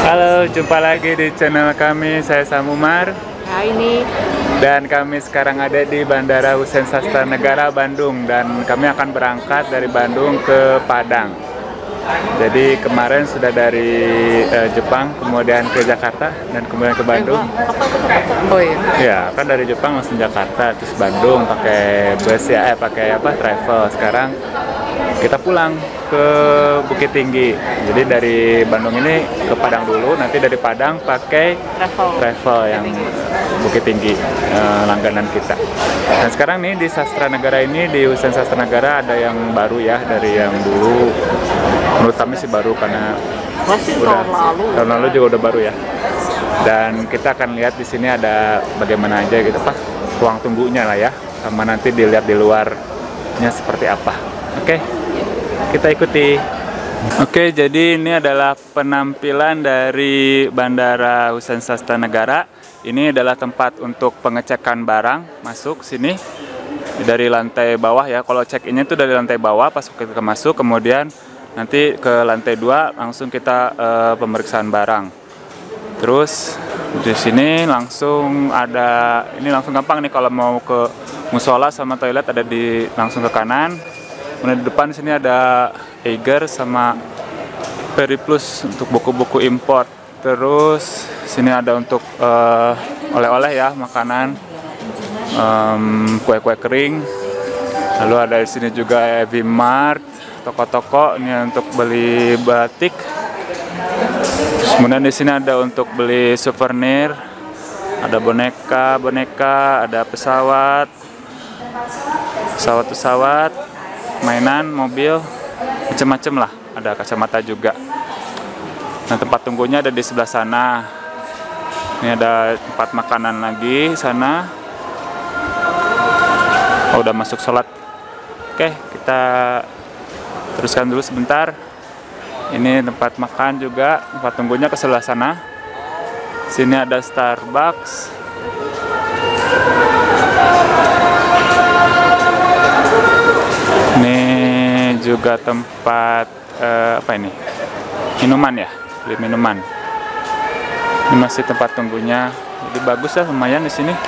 Halo, jumpa lagi di channel kami. Saya Samumar. Nah, ini Dan kami sekarang ada di Bandara Husein Sastranegara Bandung. Dan kami akan berangkat dari Bandung ke Padang. Jadi kemarin sudah dari Jepang, kemudian ke Jakarta, dan kemudian ke Bandung. oh iya. Ya, kan dari Jepang langsung Jakarta, terus Bandung pakai bus ya, pakai apa, travel. Sekarang kita pulang ke Bukit Tinggi. Jadi dari Bandung ini ke Padang dulu, nanti dari Padang pakai travel yang Bukit Tinggi, langganan kita. Dan sekarang nih di Sastranegara ini, di Husein Sastranegara ada yang baru ya, dari yang dulu. Menurut kami sih baru karena tahun lalu juga udah baru ya. Dan kita akan lihat di sini ada bagaimana aja gitu, Pak, ruang tunggunya lah ya, sama nanti dilihat di luarnya seperti apa. Oke, kita ikuti. Oke, jadi ini adalah penampilan dari Bandara Husein Sastranegara. Ini adalah tempat untuk pengecekan barang masuk sini dari lantai bawah ya. Kalau check-in-nya itu dari lantai bawah pas kita masuk, kemudian nanti ke lantai 2 langsung kita pemeriksaan barang. Terus di sini langsung ada, ini langsung gampang nih kalau mau ke musola sama toilet, ada di langsung ke kanan. Kemudian di depan sini ada Eiger sama Periplus untuk buku-buku import. Terus sini ada untuk oleh-oleh ya, makanan, kue-kue kering. Lalu ada di sini juga Heavy Mart, toko-toko ini untuk beli batik. Kemudian di sini ada untuk beli souvenir, ada boneka, ada pesawat, mainan, mobil, macam-macam lah. Ada kacamata juga. Nah, tempat tunggunya ada di sebelah sana. Ini ada tempat makanan lagi sana. Oh, udah masuk sholat. Oke, kita teruskan dulu sebentar. Ini tempat makan juga, tempat tunggunya ke sebelah sana. Sini ada Starbucks. Ini juga tempat apa ini? Minuman ya, beli minuman. Ini masih tempat tunggunya. Jadi bagus ya, lumayan di sini.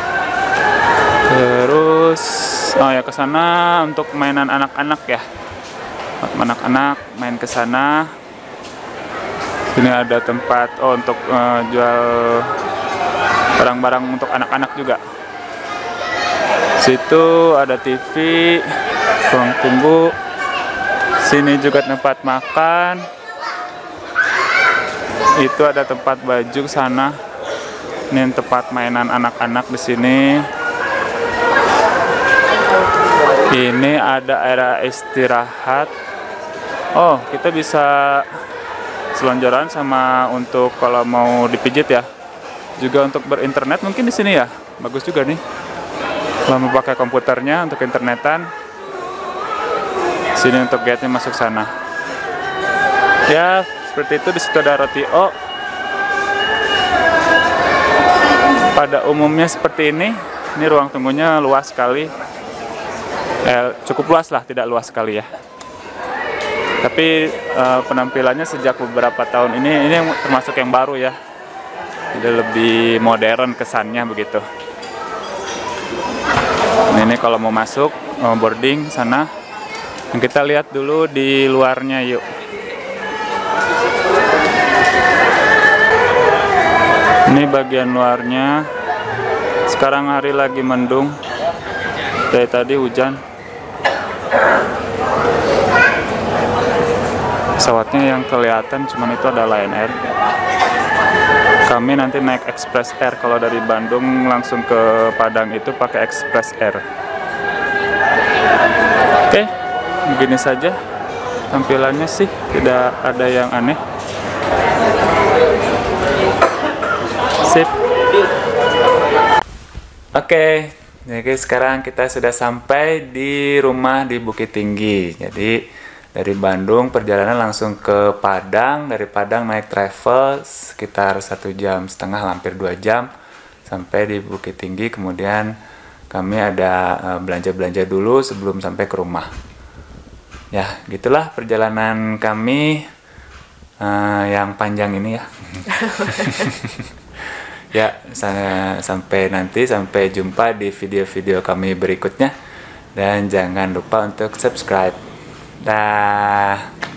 Terus oh ya, ke sana untuk mainan anak-anak ya. Anak-anak main ke sana. Sini ada tempat untuk jual barang-barang untuk anak-anak juga. Situ ada TV, ruang tunggu. Sini juga tempat makan. Itu ada tempat baju sana. Ini tempat mainan anak-anak di sini. Ini ada area istirahat. Oh, kita bisa selonjoran sama untuk kalau mau dipijit ya. Juga untuk berinternet mungkin di sini ya. Bagus juga nih. Kalau mau pakai komputernya untuk internetan. Sini untuk gate-nya masuk sana. Ya, seperti itu. Di situ ada roti O. Pada umumnya seperti ini. Ini ruang tunggunya luas sekali. Cukup luas lah, tidak luas sekali ya. Tapi penampilannya sejak beberapa tahun ini termasuk yang baru ya. Jadi lebih modern kesannya begitu. Ini kalau mau masuk, mau boarding sana. Kita lihat dulu di luarnya yuk. Ini bagian luarnya. Sekarang hari lagi mendung. Dari tadi hujan. Pesawatnya yang kelihatan cuman itu ada Lion Air. Kami nanti naik Express Air. Kalau dari Bandung langsung ke Padang itu pakai Express Air. Oke, begini saja tampilannya sih, tidak ada yang aneh. Sip. Oke, jadi sekarang kita sudah sampai di rumah di Bukit Tinggi. Jadi dari Bandung perjalanan langsung ke Padang, dari Padang naik travel sekitar 1,5 jam, hampir 2 jam sampai di Bukit Tinggi. Kemudian kami ada belanja-belanja dulu sebelum sampai ke rumah. Ya, gitulah perjalanan kami yang panjang ini ya. Ya, sampai jumpa di video-video kami berikutnya, dan jangan lupa untuk subscribe. Dah.